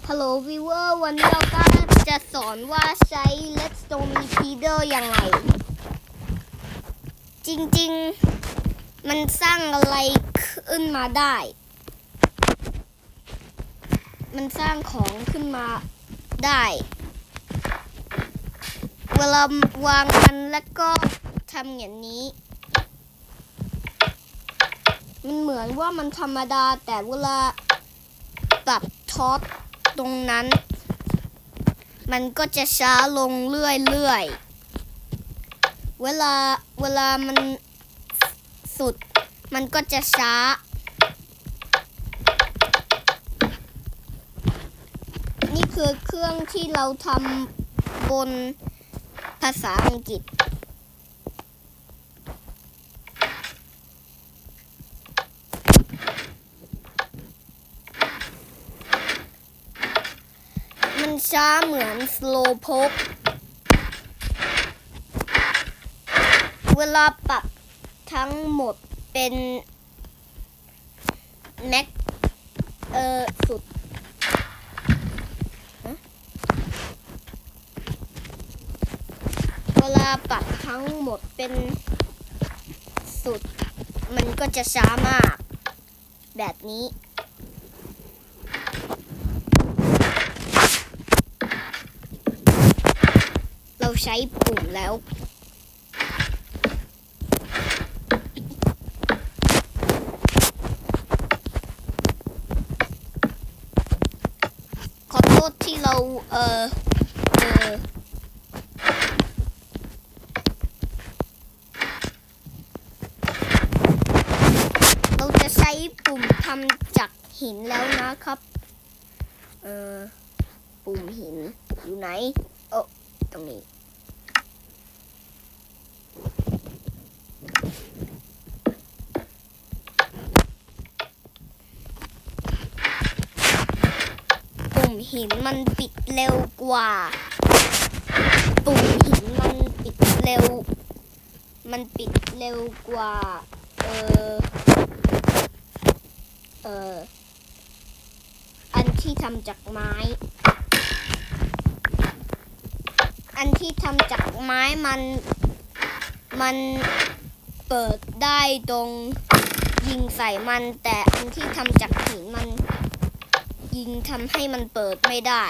ฮัลโหลวิวเวอร์วันนี้เราก็จะสอนว่าใช้ Redstone Repeater ยังไงจริงๆมันสร้างอะไรขึ้นมาได้มันสร้างของขึ้นมาได้เวลาวางมันแล้วก็ทำอย่างนี้มันเหมือนว่ามันธรรมดาแต่เวลาปรับท็อปตรงนั้นมันก็จะช้าลงเรื่อยๆเวลามันสุดมันก็จะช้านี่คือเครื่องที่เราทำบนภาษาอังกฤษมันช้าเหมือน slow poke เวลาปรับทั้งหมดเป็นแม็กสุดเวลาปรับทั้งหมดเป็นสุดมันก็จะช้ามากแบบนี้เราใช้ปุ่มแล้วขอโทษที่เราเราจะใช้ปุ่มทำจากหินแล้วนะครับปุ่มหินอยู่ไหนตรงนี้ปุ่มหินมันปิดเร็วกว่าปุ่มหินมันปิดเร็วกว่าอันที่ทำจากไม้มันเปิดได้ตรงยิงใส่มันแต่อันที่ทำจากหินมันยิงทำให้มันเปิดไม่ได้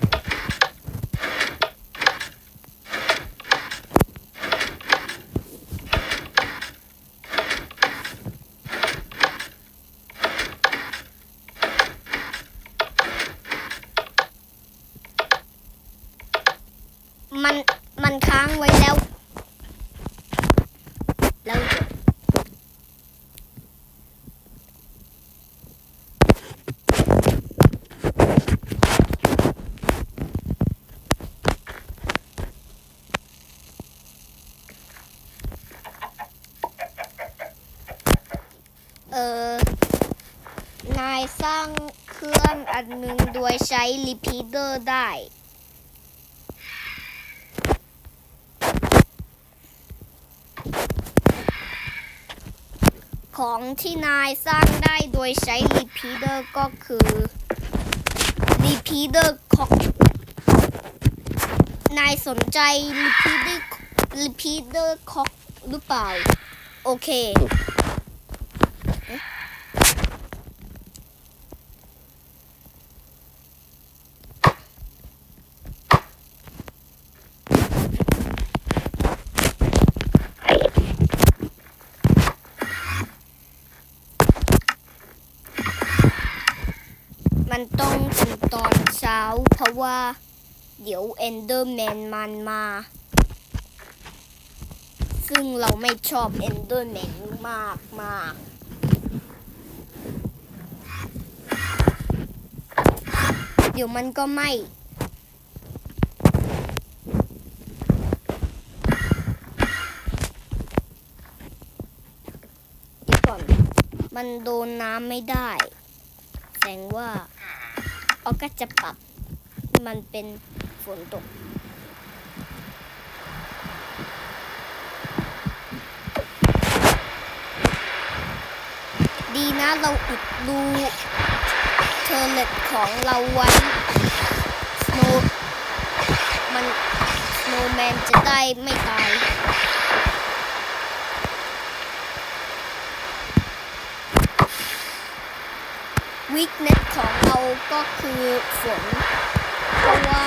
มันค้างไว้แล้วนายสร้างเครื่องอันหนึ่งโดยใช้ repeater ได้ของที่นายสร้างได้โดยใช้ repeater ก็คือ repeater clock นายสนใจ repeater clock หรือเปล่าโอเคมันต้องถึงตอนเช้าเพราะว่าเดี๋ยวเอนเดอร์แมนมันมาซึ่งเราไม่ชอบเอนเดอร์แมนมากเดี๋ยวมันก็ไม่เดี๋ยวก่อนมันโดนน้ำไม่ได้แสดงว่าก็จะปรับมันเป็นฝนตกดีนะเราอุดรูเทอร์เล็ตของเราไว้สโนว์แมนจะได้ไม่ตายวีคเน็ตของเราก็คือฝนเพราะว่า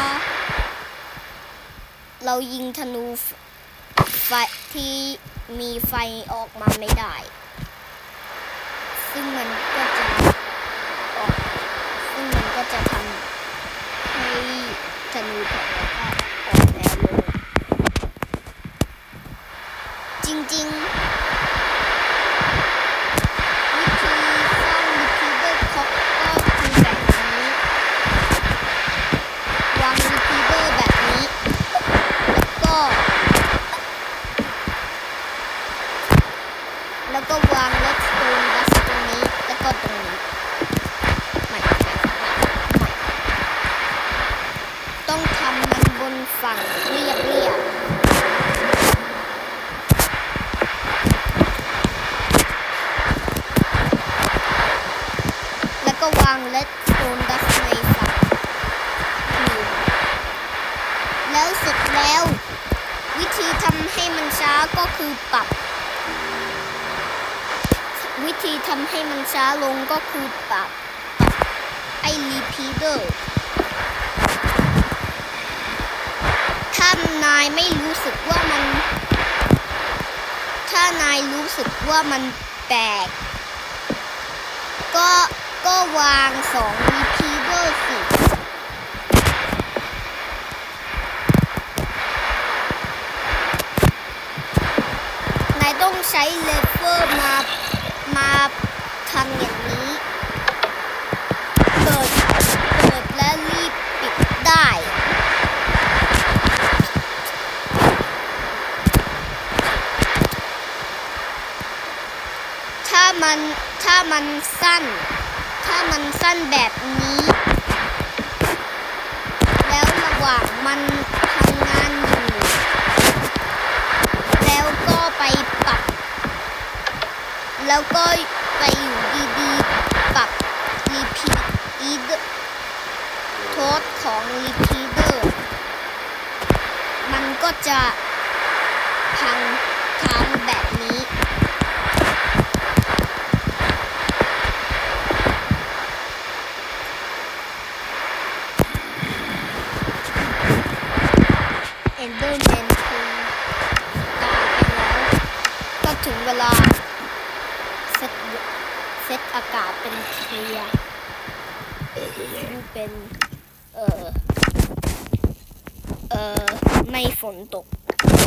เรายิงธนูไฟที่มีไฟออกมาไม่ได้ซึ่งมันก็จะทำให้ธนูของเราออกแนวลงจริงๆวิธีสร้าง repeater clock ก็คือแบบนี้วาง repeater แบบนี้แล้วก็วาง redstone dust ตรงนี้แล้วก็ตรงนี้ไม่ต้องทำมันบนฝั่งเรียบแล้วก็วาง redstone dust ในฝั่งอื่นแล้วเสร็จแล้ววิธีทำให้มันช้าก็คือปรับวิธีทำให้มันช้าลงก็คือปรับไอ้ repeater ถ้านายรู้สึกว่ามันแปลกก็วาง2 repeater สินายต้องใช้เลเวอร์มาทำอย่างนี้เปิดและรีบปิดได้ถ้ามันสั้นแบบนี้แล้วระหว่างมันทำงานอยู่แล้วก็ไปปรับแล้วก็ไปอยู่ดีๆปรับ repeater โทษของ repeater มันก็จะค้างแบบนี้Enderman คือตายไปแล้วก็ถึงเวลาเซตอากาศเป็นเคลียร์เป็นไม่ฝนตก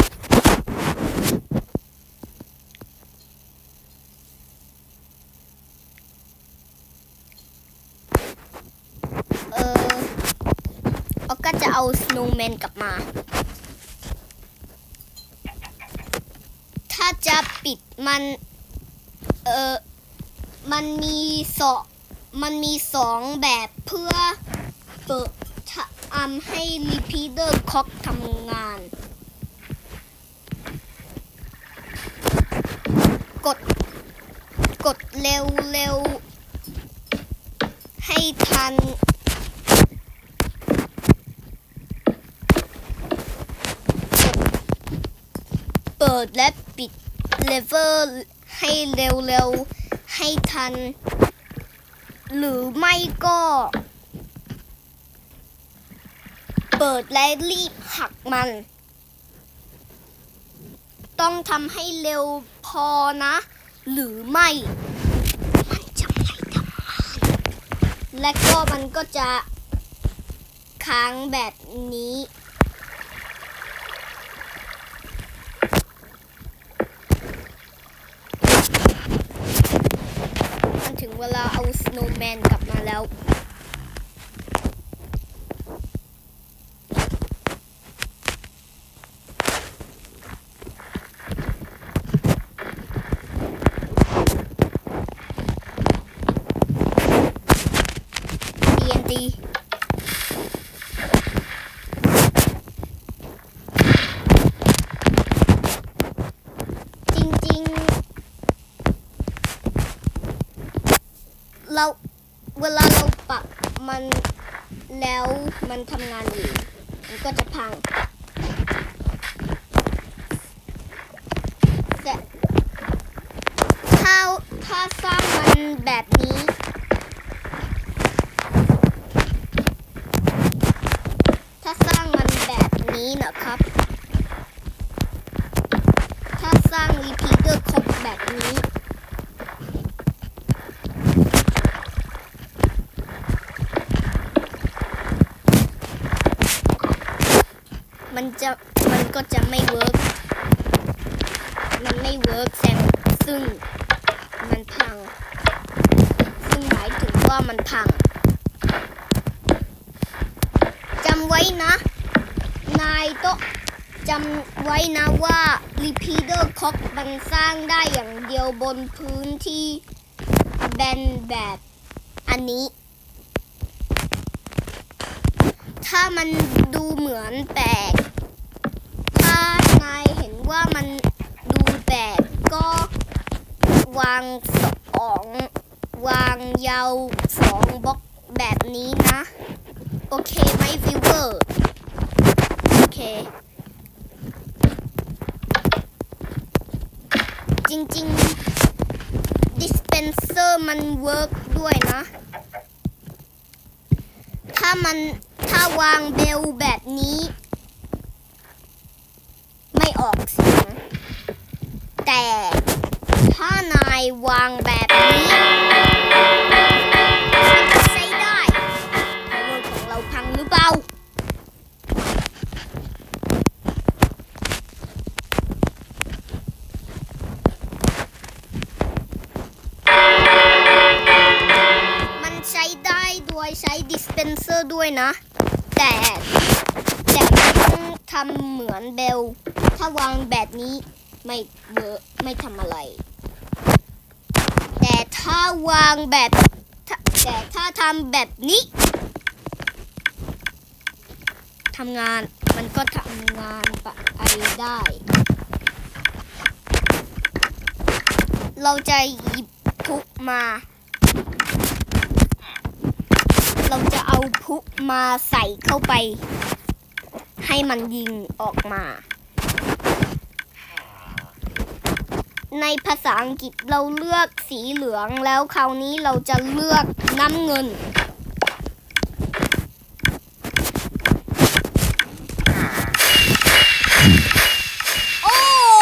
ก็จะเอา snowman กลับมาถ้าจะปิดมันมีสองแบบเพื่อทำให้ repeater clock ทำงานกดเร็วให้ทันเปิดและปิดเลเวอร์ให้เร็วให้ทันหรือไม่ก็เปิดและรีบหักมันต้องทำให้เร็วพอนะหรือไม่มันจะไม่ทำงานและก็มันก็จะค้างแบบนี้ถึงเวลาเอา snowman กลับมาแล้วดีจริงๆเวลาเราแล้วมันทำงานอยู่มันก็จะพังแต่ถ้าสร้างมันแบบนี้นะครับถ้าสร้าง repeater clock แบบนี้มันก็จะไม่เวิร์กมันไม่เวิร์กซึ่งมันพังซึ่งหมายถึงว่ามันพังจำไว้นะนายต้องจำไว้นะว่า repeater clock มันสร้างได้อย่างเดียวบนพื้นที่แบนแบบอันนี้ถ้ามันดูเหมือนแปลกถ้านายเห็นว่ามันดูแปลกก็วางยาว2 บล็อกแบบนี้นะโอเคไหมวิวเวอร์โอเคจริงๆ dispenser มันเวิร์กด้วยนะถ้าวางเบลแบบนี้ไม่ออกเสียงแต่ถ้านายวางแบบนี้มันจะใช้ได้เวิร์กของเราพังหรือเปล่าใช้ได้ด้วยใช้ dispenser ด้วยนะแต่ไม่ต้องทำเหมือนเบลถ้าวางแบบนี้ไม่ทำอะไรแต่ถ้าวางแบบแต่ถ้าทำแบบนี้ทำงานมันก็ทำงานไปได้เราจะหยิบพุกมาเราจะเอาพุกมาใส่เข้าไปให้มันยิงออกมาในภาษาอังกฤษเราเลือกสีเหลืองแล้วคราวนี้เราจะเลือกน้ำเงินโอ้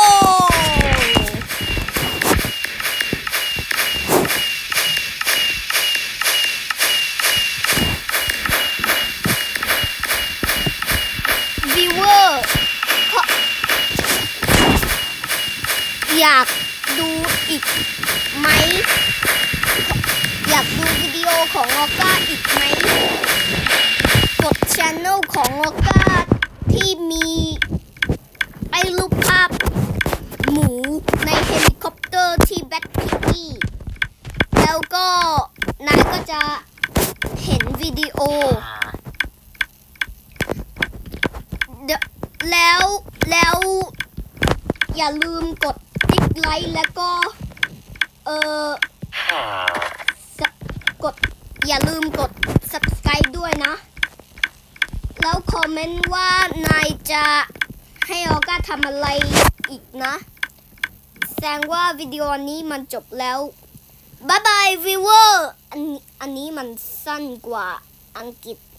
อยากดูอีกไหมอยากดูวิดีโอของออก้าอีกไหมกด channel ของออก้าที่มีไอ้รูปภาพหมูในเฮลิคอปเตอร์ที่แบ็คพิกกี้แล้วก็นายก็จะเห็นวิดีโอแล้วอย่าลืมกดไลค์แล้วก็อย่าลืมกด subscribe ด้วยนะแล้วคอมเมนต์ว่านายจะให้ออก้าทำอะไรอีกนะแสดงว่าวิดีโอนี้มันจบแล้วบ๊ายบายวิวเวอร์อันนี้มันสั้นกว่าอังกฤษ